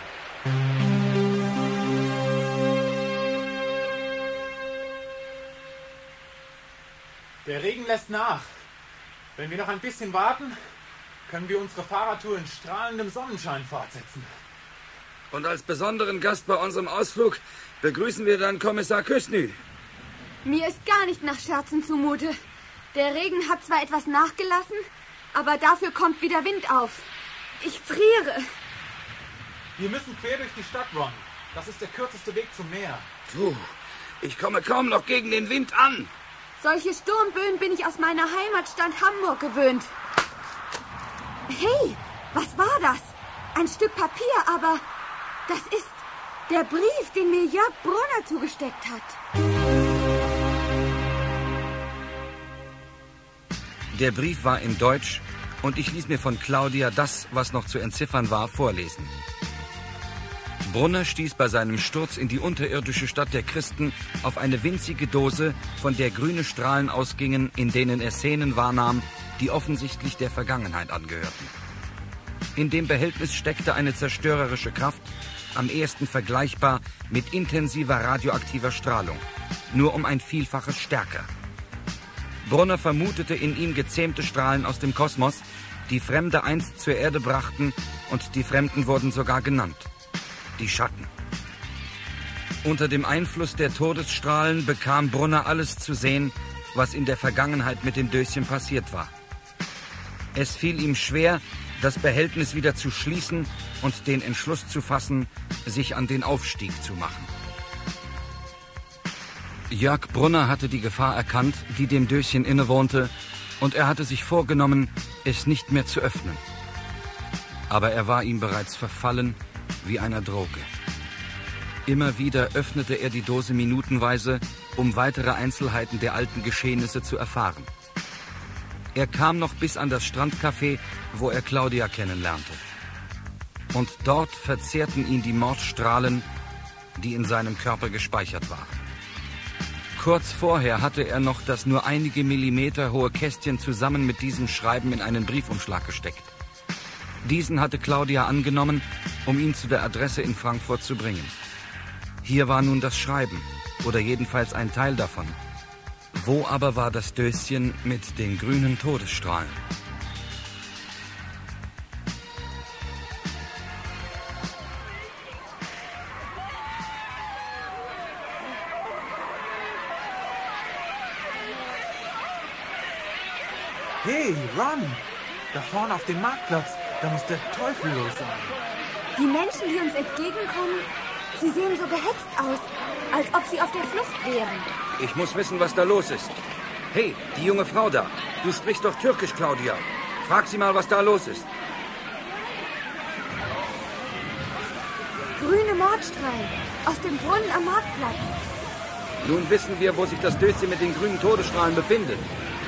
Der Regen lässt nach. Wenn wir noch ein bisschen warten, können wir unsere Fahrradtour in strahlendem Sonnenschein fortsetzen. Und als besonderen Gast bei unserem Ausflug begrüßen wir dann Kommissar Küsny. Mir ist gar nicht nach Scherzen zumute. Der Regen hat zwar etwas nachgelassen, aber dafür kommt wieder Wind auf. Ich friere. Wir müssen quer durch die Stadt, Ron. Das ist der kürzeste Weg zum Meer. Puh, ich komme kaum noch gegen den Wind an. Solche Sturmböen bin ich aus meiner Heimatstadt Hamburg gewöhnt. Hey, was war das? Ein Stück Papier, aber das ist der Brief, den mir Jörg Brunner zugesteckt hat. Der Brief war in Deutsch und ich ließ mir von Claudia das, was noch zu entziffern war, vorlesen. Brunner stieß bei seinem Sturz in die unterirdische Stadt der Christen auf eine winzige Dose, von der grüne Strahlen ausgingen, in denen er Szenen wahrnahm, die offensichtlich der Vergangenheit angehörten. In dem Behältnis steckte eine zerstörerische Kraft, am ehesten vergleichbar mit intensiver radioaktiver Strahlung, nur um ein Vielfaches stärker. Brunner vermutete in ihm gezähmte Strahlen aus dem Kosmos, die Fremde einst zur Erde brachten, und die Fremden wurden sogar genannt: die Schatten. Unter dem Einfluss der Todesstrahlen bekam Brunner alles zu sehen, was in der Vergangenheit mit dem Döschen passiert war. Es fiel ihm schwer, das Behältnis wieder zu schließen und den Entschluss zu fassen, sich an den Aufstieg zu machen. Jörg Brunner hatte die Gefahr erkannt, die dem Döschen innewohnte, und er hatte sich vorgenommen, es nicht mehr zu öffnen. Aber er war ihm bereits verfallen wie einer Droge. Immer wieder öffnete er die Dose minutenweise, um weitere Einzelheiten der alten Geschehnisse zu erfahren. Er kam noch bis an das Strandcafé, wo er Claudia kennenlernte. Und dort verzehrten ihn die Mordstrahlen, die in seinem Körper gespeichert waren. Kurz vorher hatte er noch das nur einige Millimeter hohe Kästchen zusammen mit diesem Schreiben in einen Briefumschlag gesteckt. Diesen hatte Claudia angenommen, um ihn zu der Adresse in Frankfurt zu bringen. Hier war nun das Schreiben, oder jedenfalls ein Teil davon. Wo aber war das Döschen mit den grünen Todesstrahlen? Hey, Ron! Da vorne auf dem Marktplatz, da muss der Teufel los sein. Die Menschen, die uns entgegenkommen, sie sehen so gehetzt aus, als ob sie auf der Flucht wären. Ich muss wissen, was da los ist. Hey, die junge Frau da. Du sprichst doch Türkisch, Claudia. Frag sie mal, was da los ist. Grüne Mordstrahlen aus dem Brunnen am Marktplatz. Nun wissen wir, wo sich das Döschen mit den grünen Todesstrahlen befindet.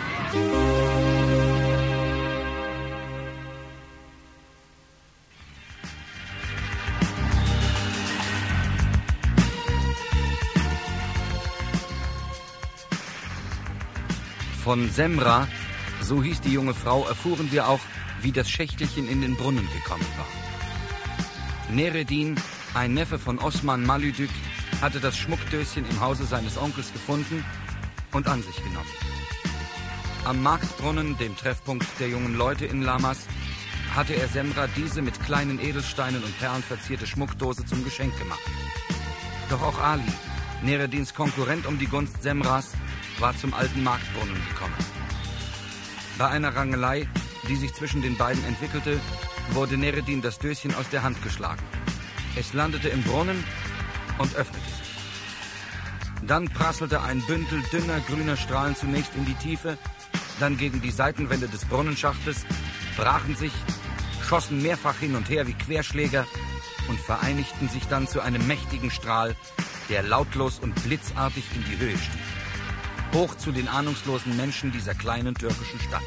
Von Semra, so hieß die junge Frau, erfuhren wir auch, wie das Schächtelchen in den Brunnen gekommen war. Neredin, ein Neffe von Osman Malüdük, hatte das Schmuckdöschen im Hause seines Onkels gefunden und an sich genommen. Am Marktbrunnen, dem Treffpunkt der jungen Leute in Lamas, hatte er Semra diese mit kleinen Edelsteinen und Perlen verzierte Schmuckdose zum Geschenk gemacht. Doch auch Ali, Neredins Konkurrent um die Gunst Semras, war zum alten Marktbrunnen gekommen. Bei einer Rangelei, die sich zwischen den beiden entwickelte, wurde Neredin das Döschen aus der Hand geschlagen. Es landete im Brunnen und öffnete sich. Dann prasselte ein Bündel dünner grüner Strahlen zunächst in die Tiefe, dann gegen die Seitenwände des Brunnenschachtes, brachen sich, schossen mehrfach hin und her wie Querschläger und vereinigten sich dann zu einem mächtigen Strahl, der lautlos und blitzartig in die Höhe stieg. Hoch zu den ahnungslosen Menschen dieser kleinen türkischen Stadt.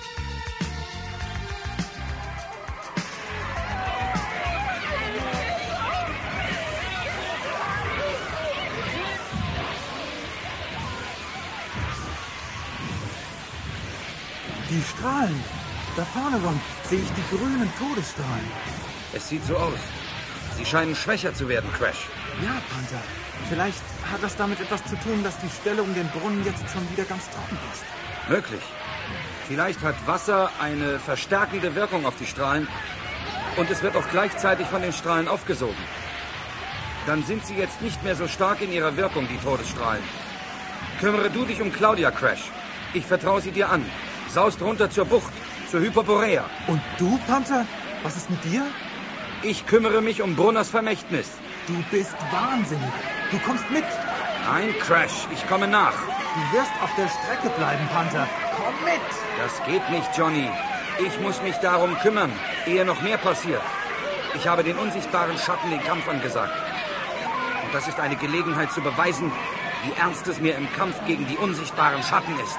Die Strahlen! Da vorne, Ron, sehe ich die grünen Todesstrahlen. Es sieht so aus. Sie scheinen schwächer zu werden, Crash. Ja, Panther. Vielleicht hat das damit etwas zu tun, dass die Stelle um den Brunnen jetzt schon wieder ganz trocken ist. Möglich. Vielleicht hat Wasser eine verstärkende Wirkung auf die Strahlen und es wird auch gleichzeitig von den Strahlen aufgesogen. Dann sind sie jetzt nicht mehr so stark in ihrer Wirkung, die Todesstrahlen. Kümmere du dich um Claudia, Crash. Ich vertraue sie dir an. Saust runter zur Bucht, zur Hyperborea. Und du, Panther? Was ist mit dir? Ich kümmere mich um Brunners Vermächtnis. Du bist wahnsinnig. Du kommst mit. Nein, Crash, ich komme nach. Du wirst auf der Strecke bleiben, Panther. Komm mit. Das geht nicht, Johnny. Ich muss mich darum kümmern, ehe noch mehr passiert. Ich habe den unsichtbaren Schatten den Kampf angesagt. Und das ist eine Gelegenheit zu beweisen, wie ernst es mir im Kampf gegen die unsichtbaren Schatten ist.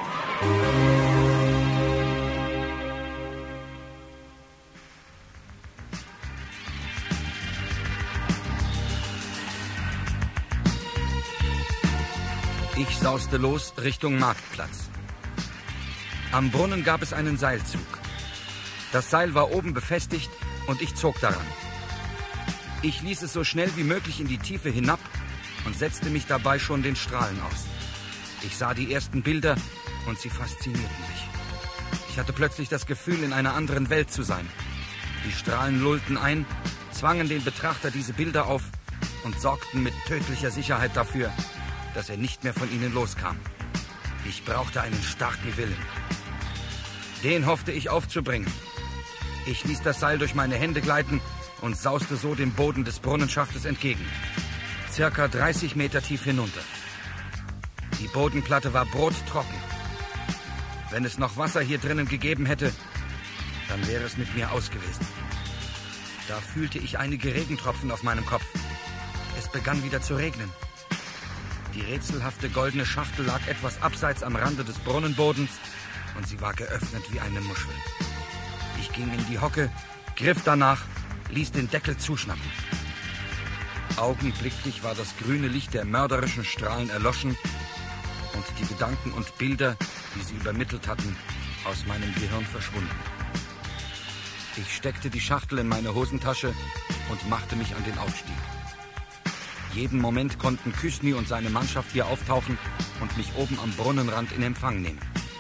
Ich sauste los Richtung Marktplatz. Am Brunnen gab es einen Seilzug. Das Seil war oben befestigt und ich zog daran. Ich ließ es so schnell wie möglich in die Tiefe hinab und setzte mich dabei schon den Strahlen aus. Ich sah die ersten Bilder und sie faszinierten mich. Ich hatte plötzlich das Gefühl, in einer anderen Welt zu sein. Die Strahlen lullten ein, zwangen den Betrachter diese Bilder auf und sorgten mit tödlicher Sicherheit dafür, dass er nicht mehr von ihnen loskam. Ich brauchte einen starken Willen. Den hoffte ich aufzubringen. Ich ließ das Seil durch meine Hände gleiten und sauste so dem Boden des Brunnenschachtes entgegen. Circa dreißig Meter tief hinunter. Die Bodenplatte war brottrocken. Wenn es noch Wasser hier drinnen gegeben hätte, dann wäre es mit mir aus gewesen. Da fühlte ich einige Regentropfen auf meinem Kopf. Es begann wieder zu regnen. Die rätselhafte goldene Schachtel lag etwas abseits am Rande des Brunnenbodens und sie war geöffnet wie eine Muschel. Ich ging in die Hocke, griff danach, ließ den Deckel zuschnappen. Augenblicklich war das grüne Licht der mörderischen Strahlen erloschen und die Gedanken und Bilder, die sie übermittelt hatten, aus meinem Gehirn verschwunden. Ich steckte die Schachtel in meine Hosentasche und machte mich an den Aufstieg. Jeden Moment konnten Küsny und seine Mannschaft hier auftauchen und mich oben am Brunnenrand in Empfang nehmen.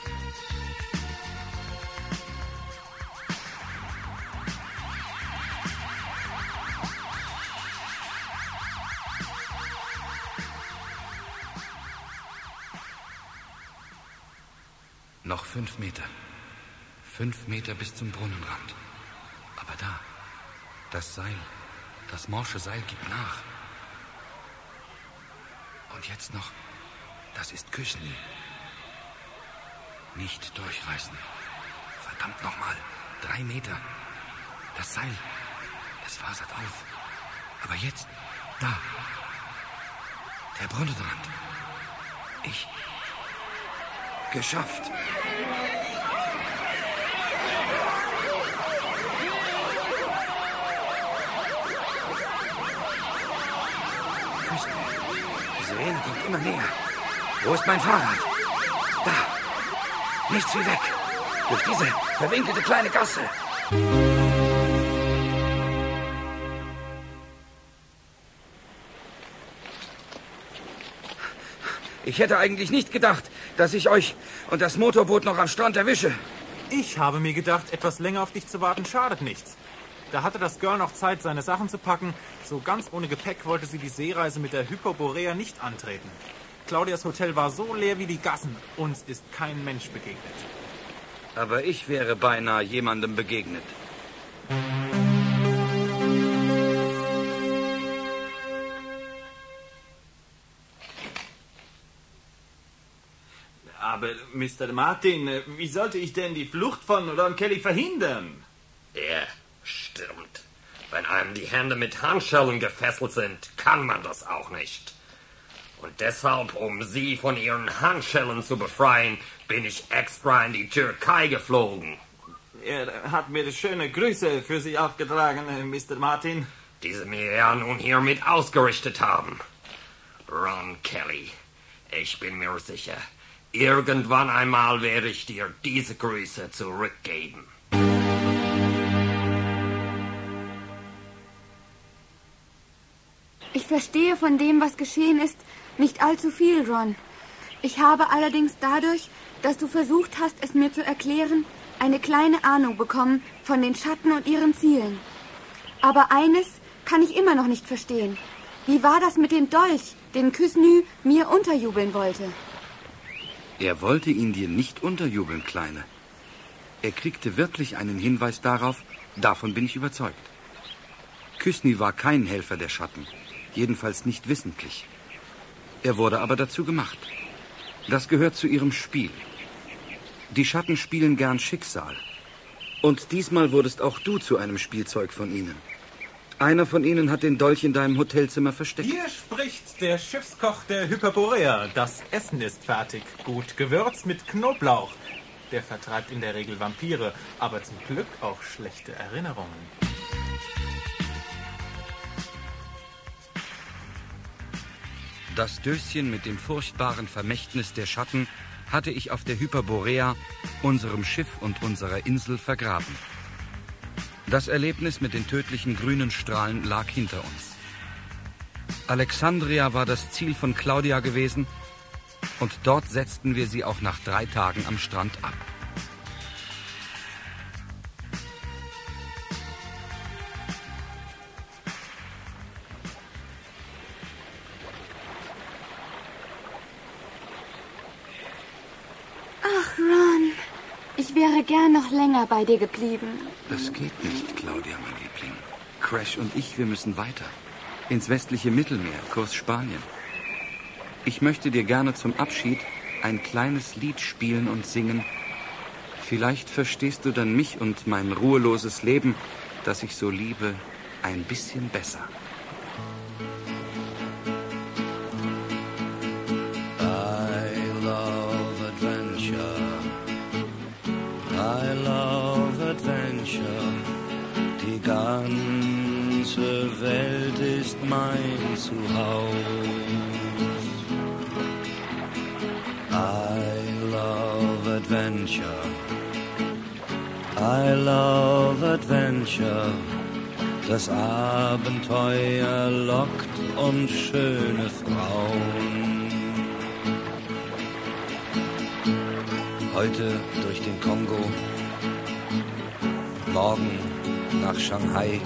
Noch fünf Meter. Fünf Meter bis zum Brunnenrand. Aber da, das Seil, das morsche Seil gibt nach. Und jetzt noch, das ist Küsny. Nicht durchreißen. Verdammt nochmal, drei Meter. Das Seil, es fasert auf. Aber jetzt, da, der Brunnenrand. Ich, geschafft. Die Sirene kommt immer näher. Wo ist mein Fahrrad? Da. Nichts wie weg. Durch diese verwinkelte kleine Gasse. Ich hätte eigentlich nicht gedacht, dass ich euch und das Motorboot noch am Strand erwische. Ich habe mir gedacht, etwas länger auf dich zu warten schadet nichts. Da hatte das Girl noch Zeit, seine Sachen zu packen. So ganz ohne Gepäck wollte sie die Seereise mit der Hyperborea nicht antreten. Claudias Hotel war so leer wie die Gassen. Uns ist kein Mensch begegnet. Aber ich wäre beinahe jemandem begegnet. Aber, Mister Martin, wie sollte ich denn die Flucht von Ron Kelly verhindern? Ja, stimmt. Wenn einem die Hände mit Handschellen gefesselt sind, kann man das auch nicht. Und deshalb, um Sie von Ihren Handschellen zu befreien, bin ich extra in die Türkei geflogen. Er hat mir schöne Grüße für Sie aufgetragen, Mister Martin. Die Sie mir ja nun hiermit ausgerichtet haben. Ron Kelly, ich bin mir sicher, irgendwann einmal werde ich dir diese Grüße zurückgeben. Ich verstehe von dem, was geschehen ist, nicht allzu viel, Ron. Ich habe allerdings dadurch, dass du versucht hast, es mir zu erklären, eine kleine Ahnung bekommen von den Schatten und ihren Zielen. Aber eines kann ich immer noch nicht verstehen. Wie war das mit dem Dolch, den Küsny mir unterjubeln wollte? Er wollte ihn dir nicht unterjubeln, Kleine. Er kriegte wirklich einen Hinweis darauf, davon bin ich überzeugt. Küsny war kein Helfer der Schatten, jedenfalls nicht wissentlich. Er wurde aber dazu gemacht. Das gehört zu ihrem Spiel. Die Schatten spielen gern Schicksal. Und diesmal wurdest auch du zu einem Spielzeug von ihnen. Einer von ihnen hat den Dolch in deinem Hotelzimmer versteckt. Hier spricht der Schiffskoch der Hyperborea. Das Essen ist fertig. Gut gewürzt mit Knoblauch. Der vertreibt in der Regel Vampire, aber zum Glück auch schlechte Erinnerungen. Das Döschen mit dem furchtbaren Vermächtnis der Schatten hatte ich auf der Hyperborea, unserem Schiff und unserer Insel, vergraben. Das Erlebnis mit den tödlichen grünen Strahlen lag hinter uns. Alexandria war das Ziel von Claudia gewesen und dort setzten wir sie auch nach drei Tagen am Strand ab. Ich wäre gern noch länger bei dir geblieben. Das geht nicht, Claudia, mein Liebling. Crash und ich, wir müssen weiter. Ins westliche Mittelmeer, Kurs Spanien. Ich möchte dir gerne zum Abschied ein kleines Lied spielen und singen. Vielleicht verstehst du dann mich und mein ruheloses Leben, das ich so liebe, ein bisschen besser. I love adventure. I love adventure. Die ganze Welt ist mein Zuhause. I love adventure. I love adventure. Das Abenteuer lockt und schöne Frauen. Heute durch den Kongo, morgen nach Shanghai,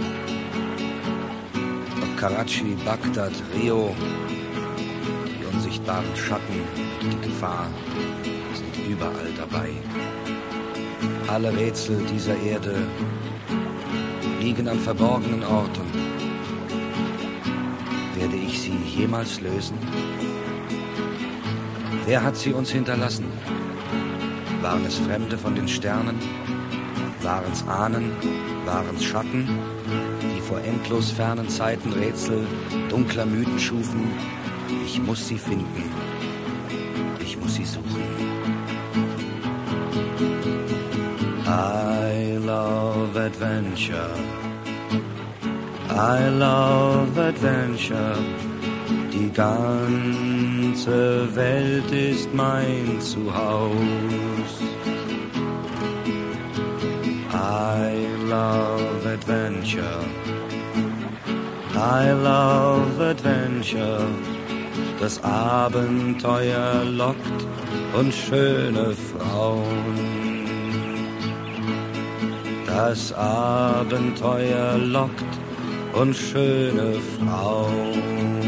ob Karachi, Bagdad, Rio, die unsichtbaren Schatten und die Gefahr sind überall dabei. Alle Rätsel dieser Erde liegen an verborgenen Orten. Werde ich sie jemals lösen? Wer hat sie uns hinterlassen? Waren es Fremde von den Sternen? Waren es Ahnen? Waren es Schatten, die vor endlos fernen Zeiten Rätsel dunkler Mythen schufen? Ich muss sie finden. Ich muss sie suchen. I love adventure. I love adventure. Die ganze Welt ist mein Zuhause. I love adventure. I love adventure. Das Abenteuer lockt und schöne Frauen. Das Abenteuer lockt und schöne Frauen.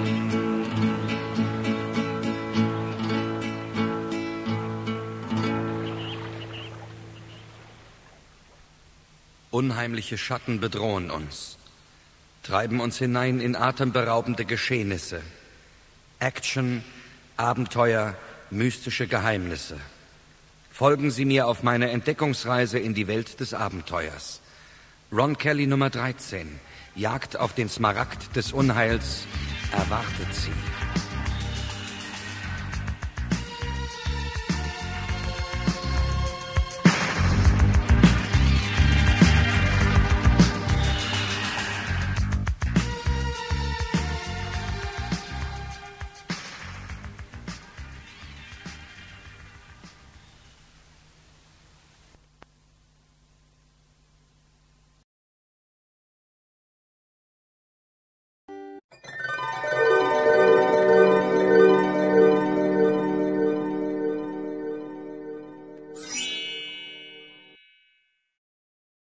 Unheimliche Schatten bedrohen uns, treiben uns hinein in atemberaubende Geschehnisse. Action, Abenteuer, mystische Geheimnisse. Folgen Sie mir auf meiner Entdeckungsreise in die Welt des Abenteuers. Ron Kelly Nummer dreizehn. Jagd auf den Smaragd des Unheils erwartet Sie.